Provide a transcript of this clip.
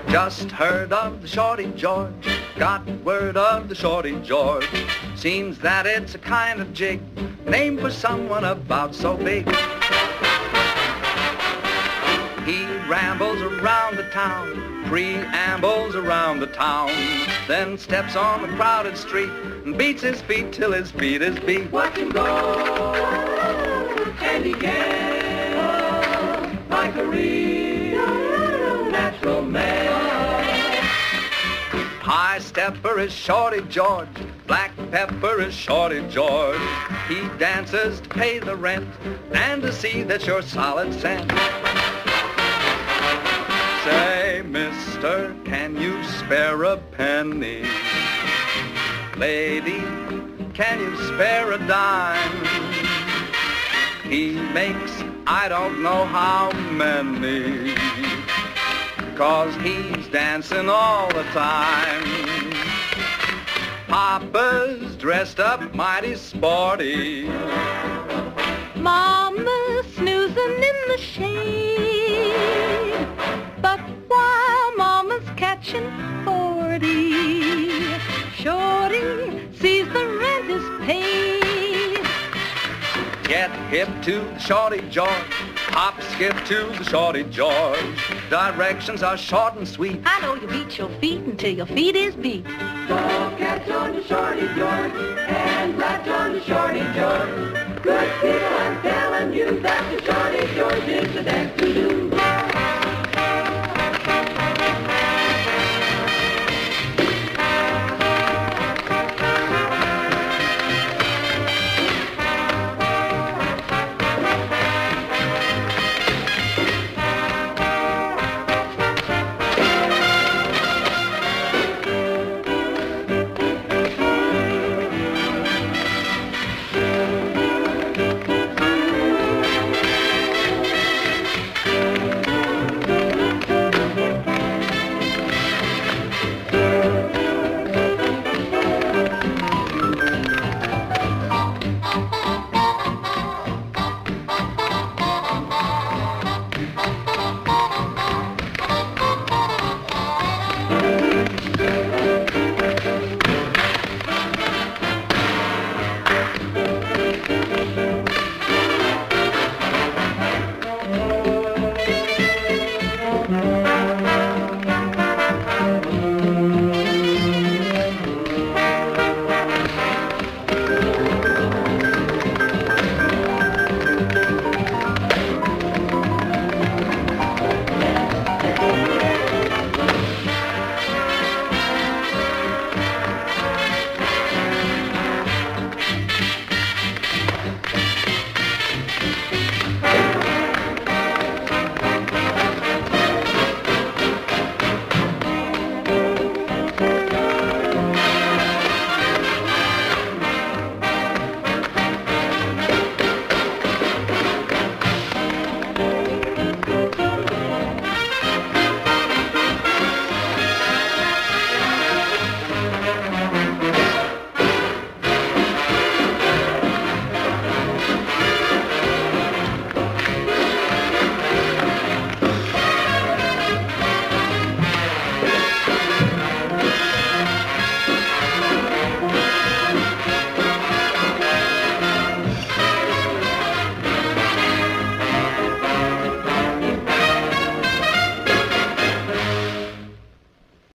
Just heard of the Shorty George, got word of the Shorty George. Seems that it's a kind of jig, named for someone about so big. He rambles around the town, preambles around the town, then steps on the crowded street and beats his feet till his feet is beat. Watch him go, and he can, like a real natural man. High stepper is Shorty George, black pepper is Shorty George. He dances to pay the rent and to see that you're solid cent. Say, mister, can you spare a penny? Lady, can you spare a dime? He makes I don't know how many, 'cause he's dancing all the time. Papa's dressed up mighty sporty. Mama's snoozin' in the shade, but while Mama's catchin' 40, Shorty sees the rent is paid. Get hip to the Shorty George, hop skip to the Shorty George. Directions are short and sweet. I know you beat your feet until your feet is beat. So catch on to Shorty George and latch on to Shorty George. Good people, I'm telling you that the Shorty George is the dance to do.